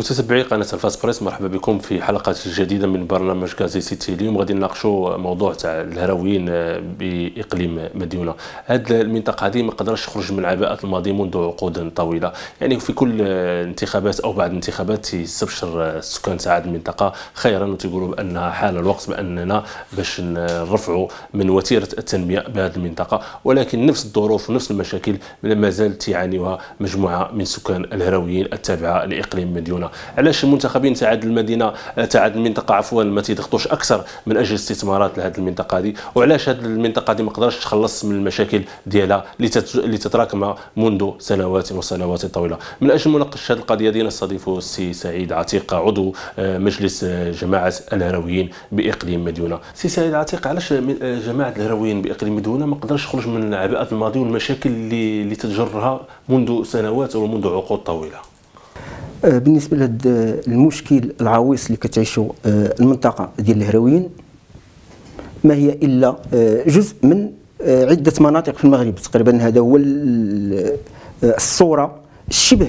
متتبعي قناة الفاس بريس، مرحبا بكم في حلقة جديدة من برنامج كازي سيتي. اليوم غادي نناقشوا موضوع تاع الهراويين بإقليم مديونة. هذه المنطقة هذه ما قدرش تخرج من عباءة الماضي منذ عقود طويلة، يعني في كل انتخابات أو بعد الانتخابات يستبشر السكان تاع هذه المنطقة خيرا وتيقولوا بأنها حان الوقت بأننا باش نرفعوا من وتيرة التنمية بهذه المنطقة، ولكن نفس الظروف ونفس المشاكل ما زالت يعانيها مجموعة من سكان الهراويين التابعة لإقليم مديونة. علاش المنتخبين تاع هذه المدينه تاع هذه المنطقه عفوا ما تيضغطوش اكثر من اجل استثمارات لهذه المنطقه هذه، وعلاش هذه المنطقه هذه ما قدرش تخلص من المشاكل ديالها اللي تتراكم منذ سنوات وسنوات طويله. من اجل مناقشه هذه القضيه ديالنا نستضيف السي سعيد عتيق، عضو مجلس جماعه الهراويين باقليم مديونة. سي سعيد عتيق، علاش جماعه الهراويين باقليم مديونة ما قدرش تخرج من عباءه الماضي والمشاكل اللي تتجرها منذ سنوات ومنذ عقود طويله؟ بالنسبه لهذا المشكل العويص اللي كتعيشوا المنطقه ديال الهراويين، ما هي الا جزء من عده مناطق في المغرب تقريبا. هذا هو الصوره الشبه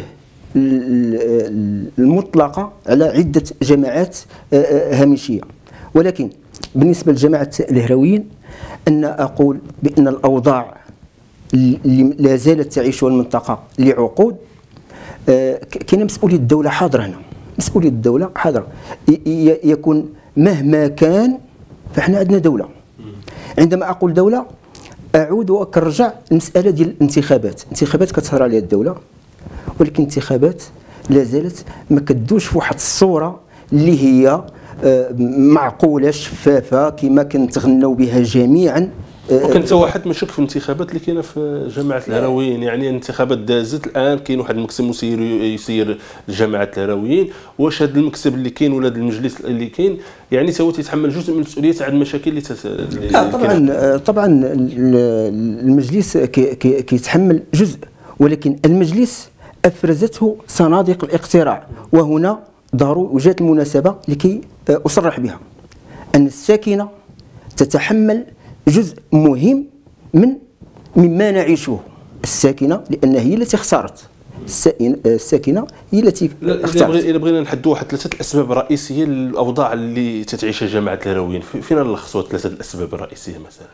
المطلقه على عده جماعات هامشيه. ولكن بالنسبه لجماعه الهراويين انا اقول بان الاوضاع اللي لا زالت تعيشها المنطقه لعقود، كاينه مسؤوليه الدوله حاضره هنا، مسؤوليه الدوله حاضره. يكون مهما كان فاحنا عندنا دوله. عندما اقول دوله اعود وكنرجع المساله ديال الانتخابات. انتخابات كتهضر عليها الدوله، ولكن الانتخابات لا زالت ما كدوش في واحد الصوره اللي هي معقوله شفافه كما كنتغنوا بها جميعا. وكان حتى واحد مشك في الانتخابات اللي كاينه في جماعه الهراويين، يعني الانتخابات دازت الان كاين واحد المكتب يسير لجماعه الهراويين. واش هذا المكتب اللي كاين ولا هذا المجلس اللي كاين يعني هو تيتحمل جزء من المسؤوليه تاع المشاكل اللي طبعا المجلس كيتحمل جزء، ولكن المجلس افرزته صناديق الاقتراع. وهنا وجات المناسبه لكي اصرح بها ان الساكنه تتحمل جزء مهم مما نعيشه. الساكنه لان هي التي اختارت، الساكنه هي التي اختارت. الا بغينا نحدوا واحد ثلاثه الاسباب الرئيسيه للاوضاع اللي تتعيشها جماعه الهراويين، فين نلخصوا ثلاثه الاسباب الرئيسيه مثلا؟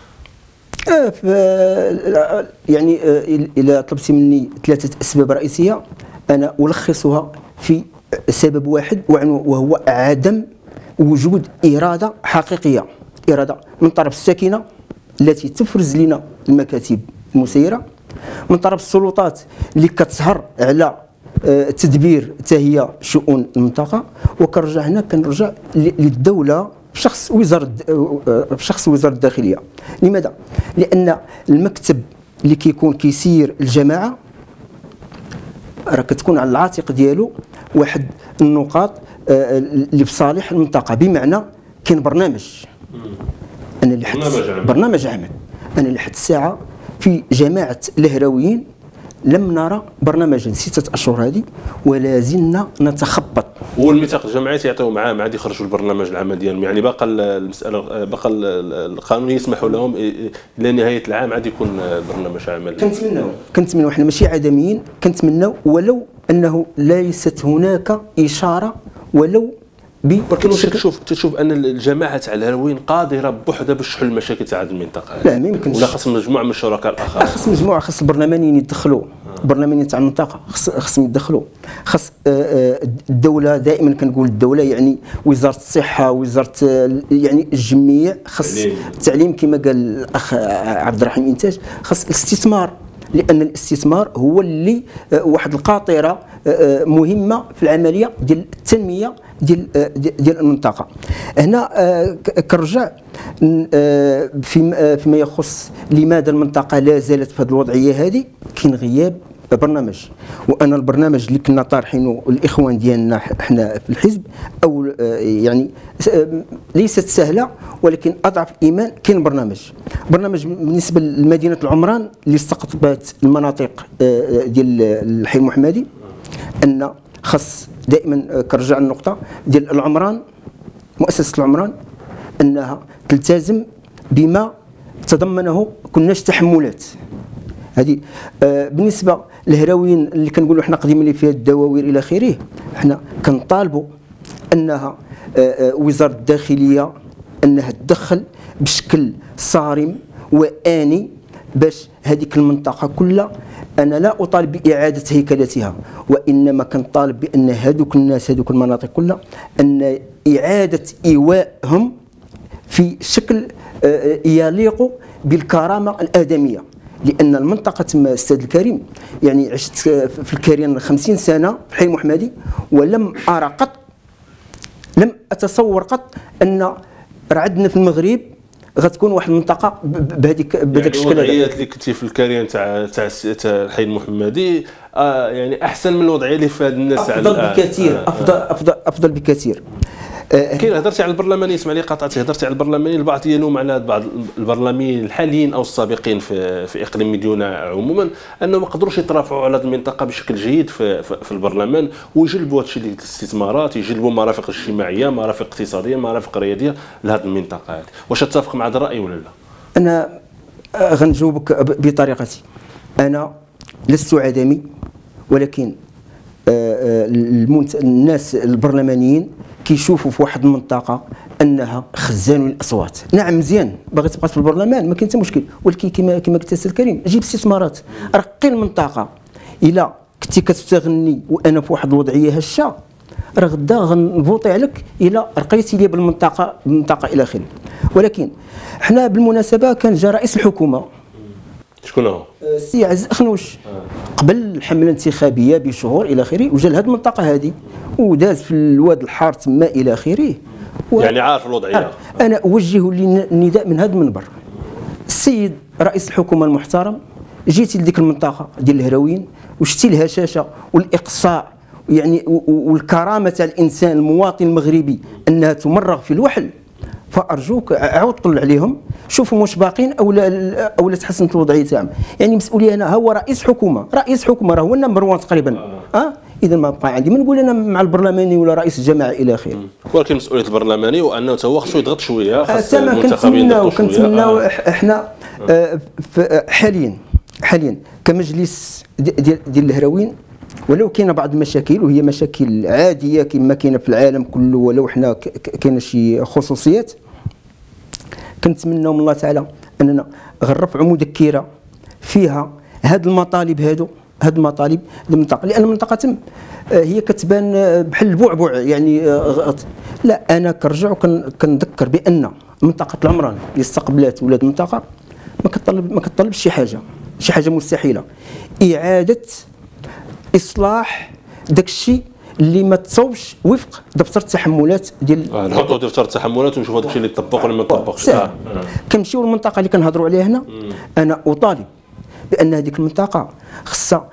يعني اذا طلبتي مني ثلاثه اسباب رئيسيه انا الخصها في سبب واحد، وهو عدم وجود اراده حقيقيه، اراده من طرف الساكنه التي تفرز لنا المكاتب المسيره، من طرف السلطات اللي كتسهر على تدبير تهيئ شؤون المنطقه. وكنرجع هنا كنرجع للدوله بشخص وزاره الداخليه. لماذا؟ لان المكتب اللي كيكون كيسير الجماعه راه كتكون على العاتق ديالو واحد النقاط اللي بصالح المنطقه. بمعنى كاين برنامج، انا اللي برنامج عمل. انا لحد الساعه في جماعه الهراويين لم نرى برنامجا 6 اشهر هذه، ولا زلنا نتخبط. هو الميثاق الجمعي يعطيو معاه عاد يخرجوا البرنامج العمل ديالهم، يعني باقا المساله باقا القانون يسمح لهم الى نهايه العام عاد يكون برنامج عمل. كنتمناو حنا ماشي عدميين، كنتمناو ولو انه ليست هناك اشاره ولو ولكن واش تشوف ان الجماعه تاع الهراويين قادره بوحدها باش تحل المشاكل تاع هذه المنطقه؟ لا ما يمكنش، ولا خاص مجموعه من الشركاء الاخرين. خاص البرلمانيين يتدخلوا، البرلمانيين تاع المنطقه خاصهم يتدخلوا. خاص الدوله، دائما كنقول الدوله يعني وزاره الصحه، وزاره يعني الجميع، خاص التعليم كما قال الاخ عبد الرحيم انتاج، خاص الاستثمار، لان الاستثمار هو اللي واحد القاطره مهمه في العمليه ديال التنميه ديال المنطقه. هنا كنرجع فيما يخص لماذا المنطقه لا زالت في هذه الوضعيه هذه. كاين غياب برنامج، وانا البرنامج اللي كنا طارحينه الاخوان ديالنا احنا في الحزب او يعني ليست سهله، ولكن اضعف الايمان كاين برنامج بالنسبه لمدينه العمران اللي استقطبت المناطق ديال الحي المحمدي. ان خاص دائما كنرجع النقطه ديال العمران، مؤسسه العمران انها تلتزم بما تضمنه كناش تحملات هذه. بالنسبه الهراوين اللي كنقولوا حنا قديم اللي فيها الدواوير الى اخره، حنا كنطالبوا انها وزاره الداخليه انها تدخل بشكل صارم وآني باش هذيك المنطقه كلها. انا لا اطالب باعاده هيكلتها، وانما كنطالب بان هذوك الناس هذوك المناطق كلها ان اعاده ايوائهم في شكل يليق بالكرامه الادميه. لان المنطقه تما استاذ الكريم، يعني عشت في الكريان 50 سنه في الحي المحمدي، ولم ارى قط، لم اتصور قط ان راه عندنا في المغرب غتكون واحد المنطقه بهذيك الشكل. الوضعيات اللي كنتي في الكريان تاع الحي المحمدي يعني احسن من الوضعيه اللي في هذا الناس افضل بكثير، افضل بكثير. كاين هضرتي على البرلماني، اسمح لي قاطعتي، هضرتي على البرلماني، البعض يلوم على بعض البرلمانيين الحاليين او السابقين في اقليم مديونه عموما انهم ما قدروش يترافعوا على هذه المنطقه بشكل جيد في البرلمان، ويجلبوا هذا الشيء الاستثمارات، يجلبوا مرافق اجتماعيه، مرافق اقتصاديه، مرافق رياضيه لهذه المنطقه هذه. واش تتفق مع هذا الراي ولا لا؟ انا غنجاوبك بطريقتي. انا لست عدمي، ولكن الناس البرلمانيين كيشوفوا في واحد المنطقه انها خزان للاصوات. نعم مزيان، باغي تبقى في البرلمان ما كاين حتى مشكل، ولكن كما قلت السيد الكريم جيب استثمارات، رقي المنطقه. الا كنتي كتستغني وانا في واحد الوضعيه هشه، راه غدا غنفوطي عليك الا رقيتي لي بالمنطقه الى اخره. ولكن حنا بالمناسبه كان جا رئيس الحكومه، شكون هو؟ السي عز خنوش، قبل الحمله الانتخابيه بشهور الى اخره، وجا لهذه المنطقه هذه وداز في الواد الحار تما الى اخره، يعني عارف الوضعيه. انا اوجه النداء من هذا المنبر، السيد رئيس الحكومه المحترم، جيتي لديك المنطقه ديال الهراوين وشتي الهشاشه والاقصاء يعني والكرامه تاع الانسان المواطن المغربي انها تمرغ في الوحل، فارجوك عاود طل عليهم، شوفوا واش باقين او لا تحسنت الوضعيه تاعهم. يعني مسؤوليه انا هو رئيس حكومه راه هو النمبر 1 تقريبا. اذا ما بقى عندي ما نقول انا مع البرلماني ولا رئيس الجماعه الى اخره. ولكن مسؤوليه البرلماني وانه هو خصو يضغط شويه، خاص المنتخبين يضغطوا شويه. كنتمناو احنا حاليا كمجلس ديال الهراوين، ولو كاين بعض المشاكل وهي مشاكل عاديه كما كاينه في العالم كله، ولو حنا كاين شي خصوصيات، كنتمناو من الله تعالى اننا غنرفعوا مذكره فيها هاد المطالب المطالب المنطقه، لان المنطقه تم هي كتبان بحال البعبع يعني. لا، انا كنرجع وكنذكر بان منطقه العمران اللي استقبلات ولاد المنطقه ما كتطلبش شي حاجه مستحيله، اعاده اصلاح داك الشيء اللي ما تصوبش وفق دفتر التحملات ديال نحطوا دفتر التحملات ونشوفوا هذاك الشيء اللي طبق ولا ما طبقش. كنمشيو للمنطقه اللي كنهضروا عليها هنا، انا اطالب بان هذيك المنطقه خصها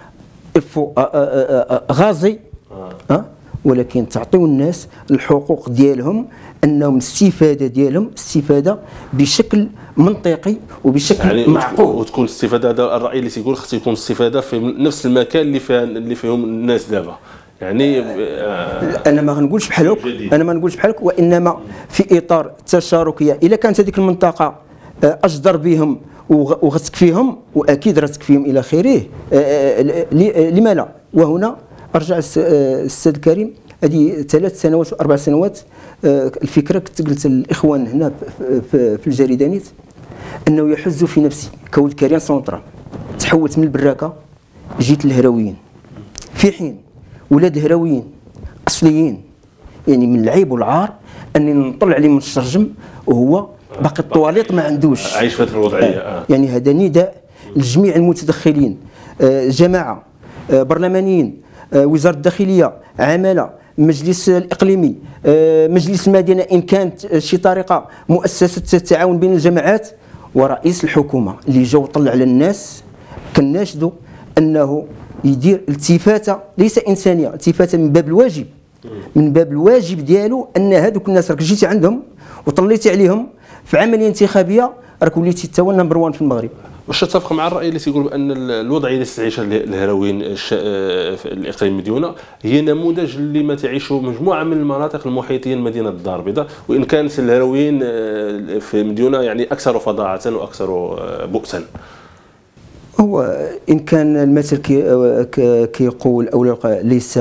غازي، ولكن تعطيو الناس الحقوق ديالهم، انهم استفاده بشكل منطقي وبشكل يعني معقول، وتكون الاستفاده. هذا الراي اللي تيقول خص يكون الاستفاده في نفس المكان اللي فيهم الناس دابا. يعني انا ما غنقولش بحالك، وانما في اطار التشاركيه. الا كانت هذيك المنطقه اجدر بهم وغتكفيهم، واكيد راه تكفيهم الى اخره، لما لا؟ وهنا ارجع السيد الكريم، هذه 3 سنوات و4 سنوات الفكره كنت قلت للاخوان هنا في الجريدانيت انه يحز في نفسي كولد كريان سونطرال، تحولت من البراكه جيت للهراويين، في حين ولاد هراويين اصليين، يعني من العيب والعار اني نطلع عليه من الشرجم وهو باقي الطواليط ما عندوش، عايش في هذه الوضعيه. يعني هذا نداء لجميع المتدخلين، جماعه برلمانيين، وزاره الداخليه، عماله، مجلس الاقليمي، مجلس المدينه ان كانت شي طريقه، مؤسسه التعاون بين الجماعات، ورئيس الحكومه اللي جاو طلع على الناس. كناشدوا انه يدير التفاته ليس انسانيه، التفاته من باب الواجب ديالو، ان هذوك الناس راك جيتي عندهم وطليتي عليهم في عمليه انتخابيه، راك وليتي انت هو النمبر 1 في المغرب. واش تتفق مع الراي اللي تيقول بان الوضعيه اللي تعيشها الهراويين في الاقليم مديونه هي نموذج اللي ما تعيشه مجموعه من المناطق المحيطيه لمدينه الدار البيضاء، وان كانت الهراويين في مديونه يعني اكثر فظاعه واكثر بؤسا؟ هو ان كان المثل كيقول او ليس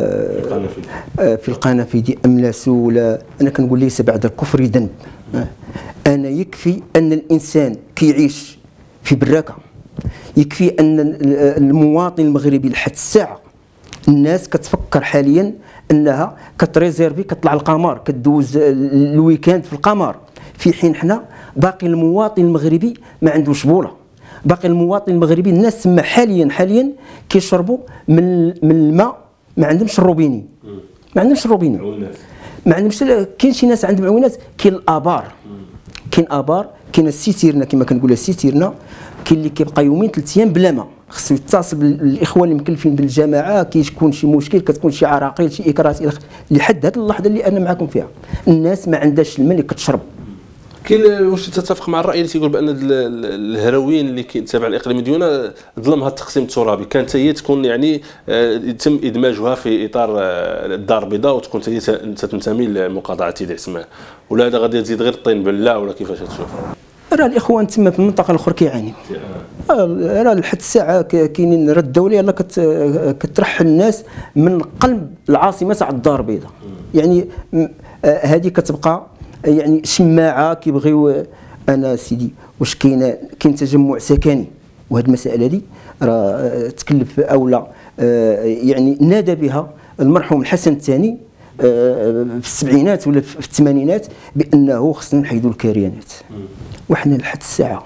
في القنافذ املاس، ولا انا كنقول ليس بعد الكفر ذنب. انا يكفي ان الانسان كيعيش في براكه، يكفي ان المواطن المغربي لحد الساعه الناس كتفكر حاليا انها كتريزيرفي، كتطلع القمر، كدوز الويكاند في القمر، في حين حنا باقي المواطن المغربي ما عندوش بوله. باقي المواطن المغربي الناس تما حاليا كيشربوا من الماء، ما عندهمش الروبيني، ما عندهمش الروبيني، ما عندهمش. كاين شي ناس عندهم عوينات، كاين الابار، كاين ابار، كاين السيتيرنا كما كنقولوا السيتيرنا، كاين اللي كيبقى يومين 3 ايام بلا ما. خصو يتصل بالاخوان المكلفين بالجماعه، كيكون شي مشكل، كتكون شي عراقيل، شي اكرات الى لحد هذه اللحظه اللي انا معكم فيها الناس ما عندهاش الماء اللي كتشرب. كاين واش تتفق مع الراي اللي تيقول بان الهروين اللي تابع الاقليم ديالنا ظلمها التقسيم الترابي، كانت هي تكون يعني يتم ادماجها في اطار الدار البيضاء وتكون هي تنتمي لمقاطعه سيدي عثمان، ولا هذا غادي تزيد غير الطين بله، ولا كيفاش تشوف؟ راه الاخوان تما في المنطقه الاخرى كيعانيو، راه لحد الساعه كاينين راه الدوله يلاه كترحل الناس من قلب العاصمه تاع الدار البيضاء. يعني هذه كتبقى يعني شماعه كيبغيو. انا سيدي واش كاين تجمع سكني، وهذه المساله هذه راه تكلف اولا يعني نادى بها المرحوم الحسن الثاني في السبعينات ولا في الثمانينات بانه خصنا نحيدوا الكريانات. وحنا لحد الساعه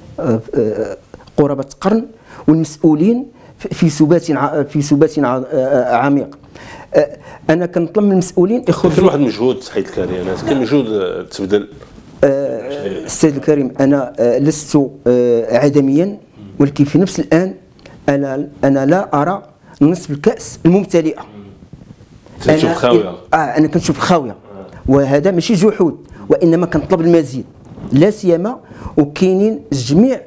قرابه قرن والمسؤولين في سبات عميق. انا كنطلب من المسؤولين يخرجوا. كاين واحد المجهود تحيد الكريانات، كاين مجهود تبدل. السيد الكريم انا لست عدميا، ولكن في نفس الان انا لا ارى نصف الكاس الممتلئه. تشوف خاويه. انا كنشوف الخاويه، وهذا ماشي جحود، وانما كنطلب المزيد، لا سيما وكاينين جميع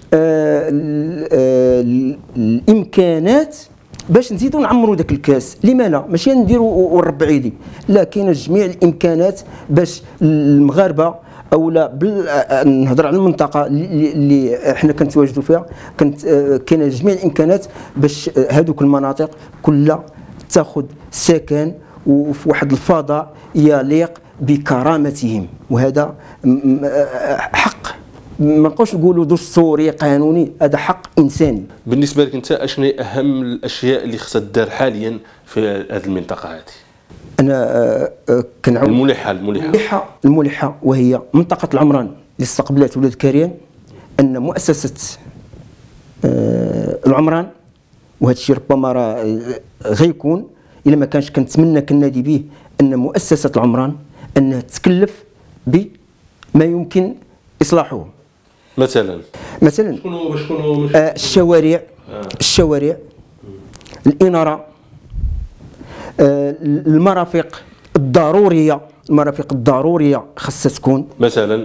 الامكانات باش نزيدوا نعمروا ذاك الكاس. لما لا؟ ماشي نديروا ونربع ايدي، لا، كاين جميع الامكانات باش المغاربه اولا نهضر على المنطقه اللي حنا كنتواجدوا فيها، كاين جميع الامكانات باش هذوك المناطق كلها تاخذ سكن وفي واحد الفضاء يليق بكرامتهم، وهذا حق ما نبقاوش نقولوا دستوري قانوني، هذا حق انساني. بالنسبه لك انت اشنو هي اهم الاشياء اللي خصها تدار حاليا في هذه المنطقه هذه؟ انا كنعاود الملحه وهي منطقه العمران اللي استقبلت ولاد كريان، ان مؤسسه العمران، وهذا الشيء ربما راه غيكون الا ما كانش كنتمنى كنادي به، ان مؤسسه العمران انها تتكلف بما يمكن اصلاحه. مثلا شكونوا الشوارع، الاناره، المرافق الضروريه خاصها تكون مثلا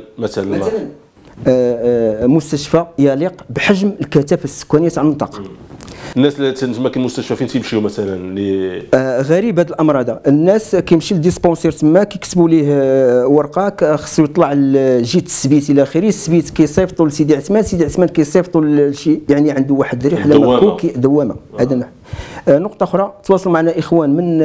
مستشفى يليق بحجم الكثافه السكانيه تاع المنطقه. الناس اللي تما كاين مستشفى فين تيمشيو مثلا اللي غريب هذا الامر هذا. الناس كيمشي للديسبونسير تما كيكتبوا ليه ورقه، خصو يطلع لجهه السبيت الى اخره، السبيت كيصيفطوا لسيدي عثمان، سيدي عثمان كيصيفطوا لشي، يعني عنده واحد الرحله مكوكي دوامه. هذا نقطه اخرى، تواصلوا معنا اخوان من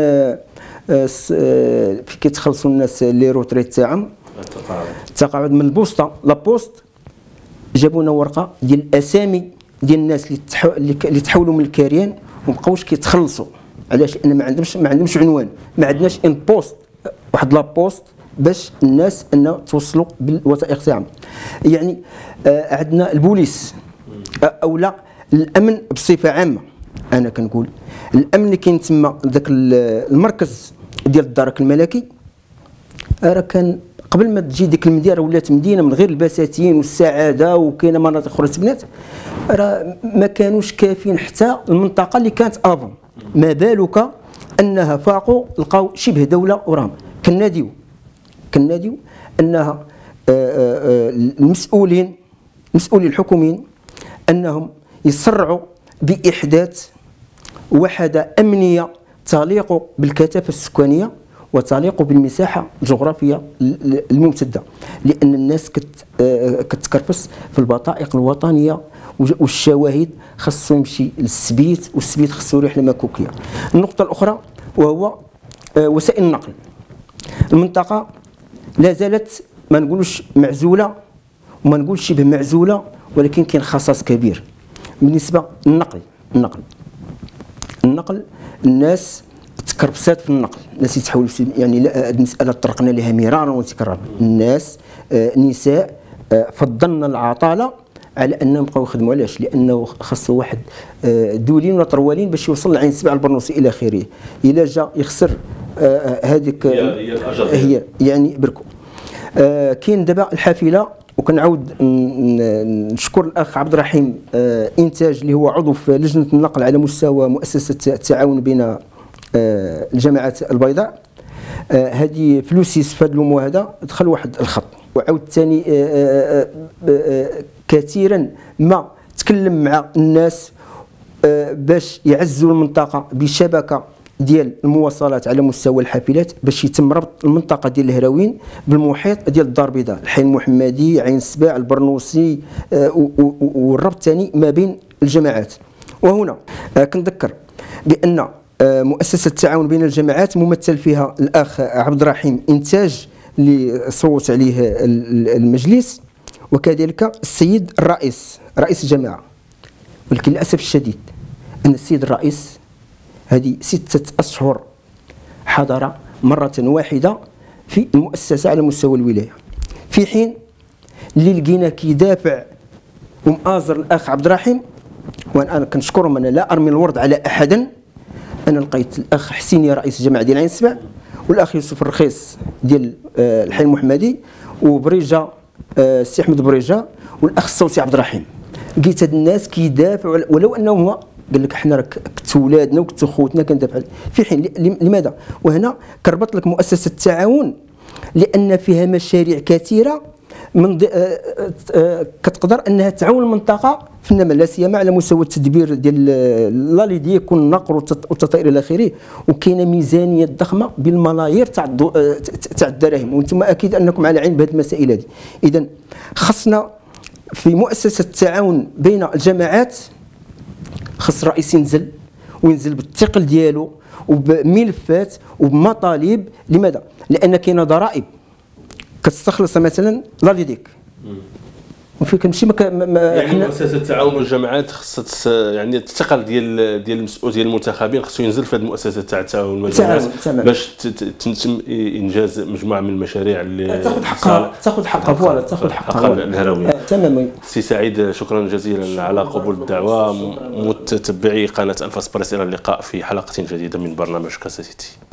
كيتخلصوا الناس لي روتريت تاعهم التقاعد من البوسطه لابوست، جابونا ورقه ديال الاسامي ديال الناس اللي تحولوا من الكريان ومابقاوش كيتخلصوا. علاش؟ لان ما عندهمش عنوان، ما عندناش ان بوست، واحد لابوست باش الناس انه توصلوا بالوثائق تاعهم. يعني عندنا البوليس اولا الامن بصفه عامه. انا كنقول الامن اللي كاين تما ذاك المركز ديال الدرك الملكي، راه كان قبل ما تجي ديك المدينه ولات مدينه من غير البساتين والسعاده، وكاينه مناطق اخرى تبنات، راه ما كانوش كافيين حتى المنطقه اللي كانت افون، ما بالك انها فاقوا لقاو شبه دوله وراهم. كناديو انها المسؤولين الحكوميين انهم يسرعوا باحداث وحده امنيه تليق بالكثافه السكانيه وتليق بالمساحه الجغرافيه الممتده، لان الناس كتكرفس في البطائق الوطنيه والشواهد خاصو يمشي للسبيت، والسبيت خاصو يروح لمكوكيه. النقطه الاخرى وهو وسائل النقل. المنطقه لا زالت ما نقولوش معزوله وما نقولش شبه معزوله، ولكن كاين خصاص كبير بالنسبه النقل. الناس تكربسات في النقل، الناس يتحولوا يعني هذه المساله طرقنا لها مرارا وتكرارا. الناس نساء فضلنا العطاله على انهم يبقاو يخدموا. علاش؟ لانه خاصه واحد دولين ولا طروالين باش يوصل لعين سبع البرنوسي الى اخره. الا جا يخسر هذيك هي يعني بركو. كاين دابا الحافله، وكنعاود نشكر الاخ عبد الرحيم انتاج اللي هو عضو في لجنه النقل على مستوى مؤسسه التعاون بين الجماعات البيضاء. هذه فلوسي استفاد له هذا دخل واحد الخط، وعاود ثاني كثيرا ما تكلم مع الناس باش يعزوا المنطقه بشبكه ديال المواصلات على مستوى الحافلات، باش يتم ربط المنطقه ديال الهراوين بالمحيط ديال الدار البيضاء، الحي المحمدي، عين سباع، البرنوسي، والربط ثاني ما بين الجماعات. وهنا كنذكر بان مؤسسه التعاون بين الجماعات ممثل فيها الاخ عبد الرحيم انتاج اللي صوت عليه المجلس، وكذلك السيد رئيس الجماعه. ولكن للاسف الشديد ان السيد الرئيس هذه 6 أشهر حضر مرة واحدة في المؤسسة على مستوى الولاية، في حين اللي لقينا كيدافع ومآزر الأخ عبد الرحيم. وأنا كنشكرهم، أنا لا أرمي الورد على أحدا. أنا لقيت الأخ حسيني رئيس الجماعة ديال عين سبع، والأخ يوسف الرخيص ديال الحي المحمدي، وبريجة السي أحمد بريجة، والأخ الصوتي عبد الرحيم. لقيت هاد الناس كيدافعوا، ولو أنهم هو قال لك حنا راك كنتو ولادنا وكنتو خوتنا كندافع، في حين لماذا؟ وهنا كربط لك مؤسسه التعاون لان فيها مشاريع كثيره من كتقدر انها تعاون المنطقه في النمو، لا سيما على مستوى التدبير ديال لاليديك والنقر والتطهير الى اخره. وكاينه ميزانيه ضخمه بالملايير تاع الدراهم، وانتم اكيد انكم على عين بهذه المسائل هذه. اذا خصنا في مؤسسه التعاون بين الجماعات خص الرئيس ينزل بالثقل ديالو وبملفات وبمطالب. لماذا؟ لان كاينه ضرائب كتستخلص مثلا لاليديك، وفي كنمشي يعني مؤسسه التعاون والجماعات خصها يعني الثقل ديال المسؤول ديال المنتخبين خصو ينزل في هذه المؤسسه تاع التعاون والجماعات باش تتم انجاز مجموعه من المشاريع اللي تاخذ حقها الهراويه. تماما. سي سعيد، شكرا جزيلا على قبول الدعوه. متتبعي قناه انفاس بريس، الى اللقاء في حلقه جديده من برنامج كاسا سيتي.